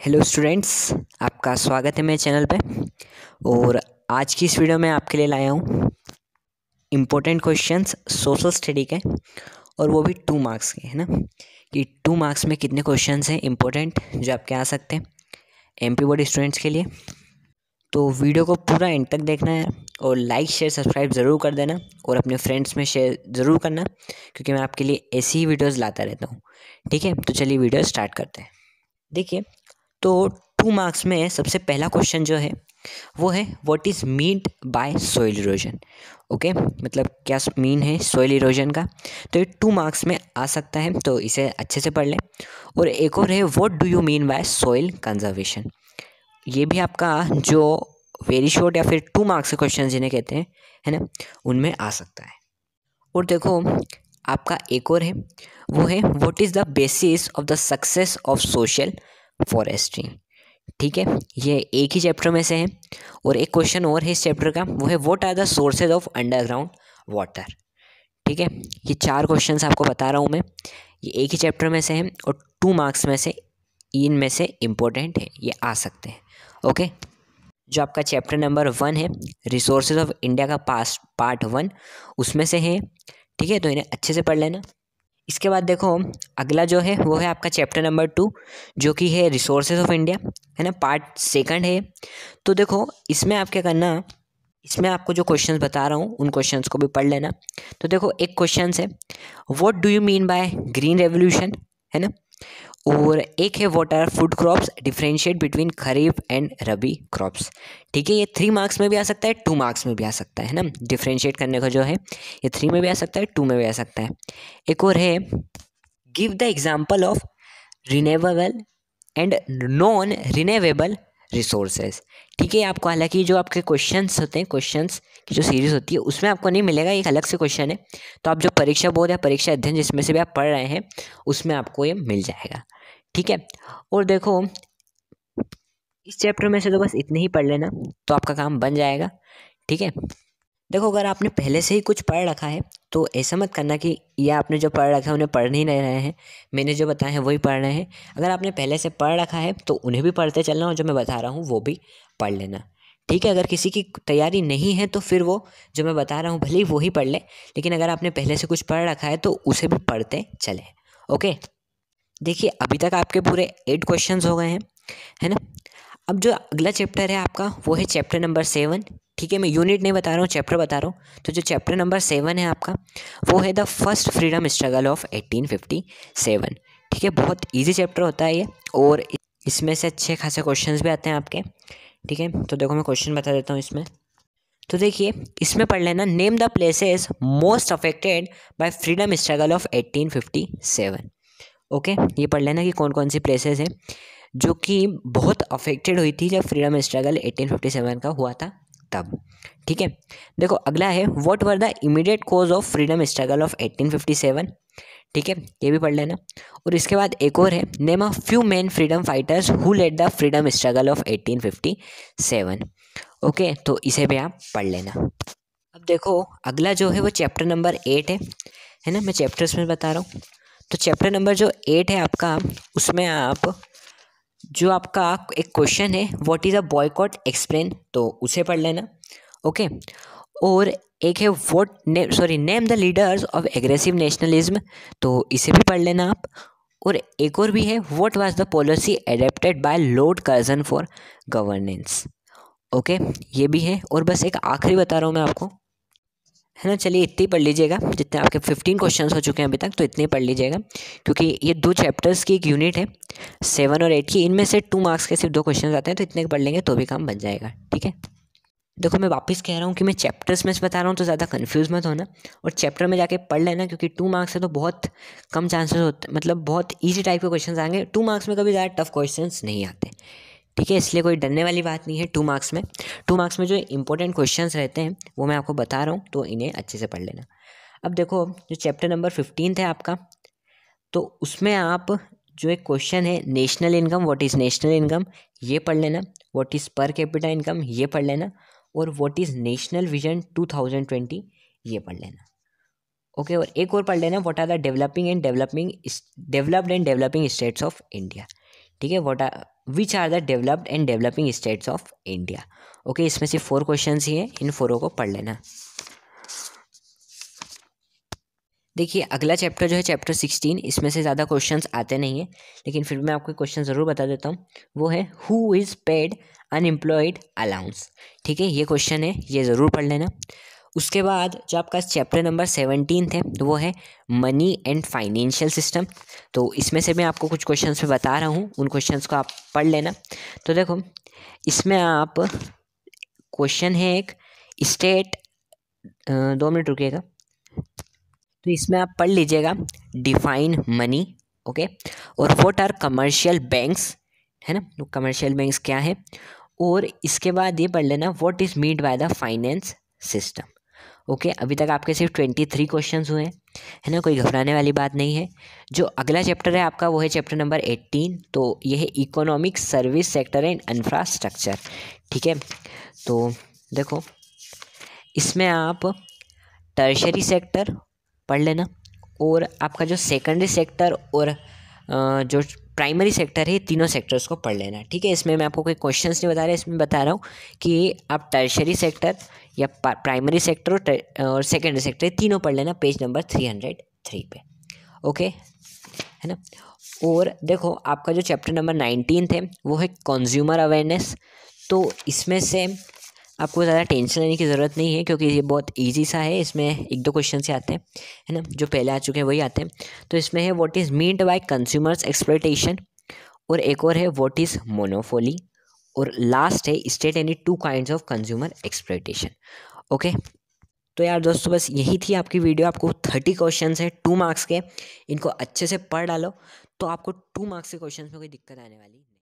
Hello students, आपका स्वागत है मेरे चैनल पे। और आज की इस वीडियो में आपके लिए लाया हूँ इम्पोर्टेंट क्वेश्चंस सोशल स्टडी के, और वो भी 2 मार्क्स के, है ना। कि 2 मार्क्स में कितने क्वेश्चंस हैं इम्पोर्टेंट जो आपके आ सकते हैं एमपी बोर्ड स्टूडेंट्स के लिए। तो वीडियो को पूरा एंड तक देखना है और लाइक शेयर सब्सक्राइब ज़रूर कर देना और अपने फ्रेंड्स में शेयर ज़रूर करना, क्योंकि मैं आपके लिए ऐसी ही वीडियोज़ लाता रहता हूँ। ठीक है, तो चलिए वीडियो स्टार्ट करते हैं। देखिए, तो 2 मार्क्स में सबसे पहला क्वेश्चन जो है वो है what is meant by soil erosion. Okay, मतलब क्या मीन है सॉइल इरोजन का। तो ये 2 मार्क्स में आ सकता है, तो इसे अच्छे से पढ़ लें। और एक और है what do you mean by soil conservation. ये भी आपका जो वेरी शॉर्ट या फिर 2 मार्क्स के क्वेश्चन जिन्हें कहते हैं, है ना, उनमें आ सकता है। और देखो, आपका एक और है, वो है what is the basis of the success of social forestry. ठीक है, ये एक ही चैप्टर में से है। और एक क्वेश्चन और है इस चैप्टर का, वो है what are the sources of underground water. ठीक है, ये 4 क्वेश्चंस आपको बता रहा हूँ मैं, ये एक ही चैप्टर में से हैं और 2 मार्क्स में से इनमें से इम्पोर्टेंट है, ये आ सकते हैं। ओके, जो आपका चैप्टर नंबर 1 है रिसोर्सेज ऑफ इंडिया का पार्ट 1 उसमें से है। ठीक है, तो इन्हें अच्छे से पढ़ लेना। इसके बाद देखो, अगला जो है वो है आपका चैप्टर नंबर 2, जो कि है रिसोर्सेज ऑफ इंडिया, है ना, पार्ट 2 है। तो देखो, इसमें आप क्या करना, इसमें आपको जो क्वेश्चंस बता रहा हूँ उन क्वेश्चंस को भी पढ़ लेना। तो देखो, एक क्वेश्चन है what do you mean by green revolution, है ना। और एक है what are food crops, differentiate between kharif and rabi crops. ठीक है, ये 3 मार्क्स में भी आ सकता है, 2 मार्क्स में भी आ सकता है ना। डिफरेंशिएट करने का जो है ये 3 में भी आ सकता है, 2 में भी आ सकता है। एक और है give the example of renewable and non renewable resources. ठीक है, आपको हालांकि जो आपके क्वेश्चंस होते हैं, क्वेश्चंस की जो सीरीज़ होती है उसमें आपको नहीं मिलेगा, एक अलग से क्वेश्चन है। तो आप जो परीक्षा बोर्ड या परीक्षा अध्ययन जिसमें से भी आप पढ़ रहे हैं उसमें आपको ये मिल जाएगा। ठीक है, और देखो, इस चैप्टर में से तो बस इतने ही पढ़ लेना तो आपका काम बन जाएगा। ठीक है, देखो, अगर आपने पहले से ही कुछ पढ़ रखा है तो ऐसा मत करना कि या आपने जो पढ़ रखा है उन्हें पढ़ नहीं रहे हैं, मैंने जो बताया है वही पढ़ रहे हैं। अगर आपने पहले से पढ़ रखा है तो उन्हें भी पढ़ते चलना और जो मैं बता रहा हूँ वो भी पढ़ लेना। ठीक है, अगर किसी की तैयारी नहीं है तो फिर वो जो मैं बता रहा हूँ भले ही वो ही पढ़ ले, लेकिन अगर आपने पहले से कुछ पढ़ रखा है तो उसे भी पढ़ते चले। ओके, देखिए, अभी तक आपके पूरे 8 क्वेश्चंस हो गए हैं, है ना। अब जो अगला चैप्टर है आपका वो है चैप्टर नंबर 7। ठीक है, मैं यूनिट नहीं बता रहा हूँ, चैप्टर बता रहा हूँ। तो जो चैप्टर नंबर 7 है आपका वो है the first freedom struggle of 1857। ठीक है, बहुत इजी चैप्टर होता है ये, और इसमें से अच्छे खासे क्वेश्चंस भी आते हैं आपके। ठीक है, तो देखो मैं क्वेश्चन बता देता हूँ इसमें। तो देखिए, इसमें पढ़ लेना name the places most affected by freedom struggle of 1857। Okay, ये पढ़ लेना कि कौन कौन सी प्लेसेस हैं जो कि बहुत अफेक्टेड हुई थी जब फ्रीडम स्ट्रगल 1857 का हुआ था तब। ठीक है, देखो, अगला है what were the immediate cause of freedom struggle of 1857। ठीक है, ये भी पढ़ लेना। और इसके बाद एक और है name a few main freedom fighters who led the freedom struggle of 1857। Okay, तो इसे भी आप पढ़ लेना। अब देखो, अगला जो है वो चैप्टर नंबर 8 है ना। मैं चैप्टर्स में बता रहा हूँ। तो चैप्टर नंबर जो 8 है आपका, उसमें आप जो आपका एक क्वेश्चन है what is a boycott explain, तो उसे पढ़ लेना। ओके, और एक है name the leaders of aggressive nationalism, तो इसे भी पढ़ लेना आप। और एक और भी है what was the policy adapted by lord Curzon for governance. Okay, ये भी है। और बस एक आखिरी बता रहा हूँ मैं आपको, है ना। चलिए, इतने ही पढ़ लीजिएगा, जितने आपके 15 क्वेश्चंस हो चुके हैं अभी तक, तो इतने ही पढ़ लीजिएगा, क्योंकि ये 2 चैप्टर्स की एक यूनिट है 7 और 8 की। इनमें से 2 मार्क्स के सिर्फ 2 क्वेश्चन आते हैं, तो इतने पढ़ लेंगे तो भी काम बन जाएगा। ठीक है, देखो, मैं वापस कह रहा हूँ कि मैं चैप्टर्स में से बता रहा हूँ तो ज़्यादा कंफ्यूज मत होना, और चैप्टर में जाके पढ़ लेना, क्योंकि 2 मार्क्स से तो बहुत कम चांसेस होते, मतलब बहुत ईजी टाइप के क्वेश्चन आएंगे। 2 मार्क्स में कभी ज़्यादा टफ क्वेश्चन नहीं आते। ठीक है, इसलिए कोई डरने वाली बात नहीं है। 2 मार्क्स में, 2 मार्क्स में जो इंपॉर्टेंट क्वेश्चंस रहते हैं वो मैं आपको बता रहा हूँ, तो इन्हें अच्छे से पढ़ लेना। अब देखो, जो चैप्टर नंबर 15 है आपका, तो उसमें आप जो एक क्वेश्चन है national income, what is national income, ये पढ़ लेना। What is per capita income, ये पढ़ लेना। और व्हाट इज़ नेशनल विजन 2020, ये पढ़ लेना। ओके, और एक और पढ़ लेना what are the developed and developing states of India. ठीक है, which are the developed and developing states of India. Okay, इसमें से 4 क्वेश्चन ही हैं, इन 4 को पढ़ लेना। देखिए अगला चैप्टर जो है चैप्टर 16, इसमें से ज़्यादा क्वेश्चंस आते नहीं हैं, लेकिन फिर मैं आपको क्वेश्चन ज़रूर बता देता हूँ। वो है who is paid unemployed allowance. ठीक है, ये क्वेश्चन है, ये ज़रूर पढ़ लेना। उसके बाद जो आपका चैप्टर नंबर 17 है वो है मनी एंड फाइनेंशियल सिस्टम। तो इसमें से मैं आपको कुछ क्वेश्चंस में बता रहा हूँ, उन क्वेश्चंस को आप पढ़ लेना। तो देखो इसमें आप क्वेश्चन है एक स्टेट, 2 मिनट रुकिएगा। तो इसमें आप पढ़ लीजिएगा डिफाइन मनी, ओके, और व्हाट आर कमर्शियल बैंक्स, है ना, तो कमर्शियल बैंक्स क्या है। और इसके बाद ये पढ़ लेना what is meant by the finance system. Okay, अभी तक आपके सिर्फ 23 क्वेश्चंस हुए हैं, है ना, कोई घबराने वाली बात नहीं है। जो अगला चैप्टर है आपका वो है चैप्टर नंबर 18, तो ये है economic service sector and infrastructure. ठीक है, तो देखो इसमें आप टर्शरी सेक्टर पढ़ लेना, और आपका जो सेकेंडरी सेक्टर और जो प्राइमरी सेक्टर है, तीनों सेक्टर्स को पढ़ लेना। ठीक है, इसमें मैं आपको कोई क्वेश्चंस नहीं बता रहा, इसमें बता रहा हूँ कि आप टर्शरी सेक्टर या प्राइमरी सेक्टर और सेकेंडरी सेक्टर तीनों पढ़ लेना पेज नंबर 303 पे। ओके, है ना। और देखो आपका जो चैप्टर नंबर 19 है वो है कंज्यूमर अवेयरनेस। तो इसमें से आपको ज़्यादा टेंशन लेने की ज़रूरत नहीं है, क्योंकि ये बहुत इजी सा है, इसमें 1-2 क्वेश्चन से आते हैं, है ना, जो पहले आ चुके हैं वही आते हैं। तो इसमें है what is meant by consumers exploitation, और एक और है व्हाट इज़ मोनोपोली, और लास्ट है state any 2 kinds of consumer exploitation. Okay, तो यार दोस्तों बस यही थी आपकी वीडियो। आपको 30 क्वेश्चन है 2 मार्क्स के, इनको अच्छे से पढ़ डालो तो आपको 2 मार्क्स के क्वेश्चन में कोई दिक्कत आने वाली नहीं।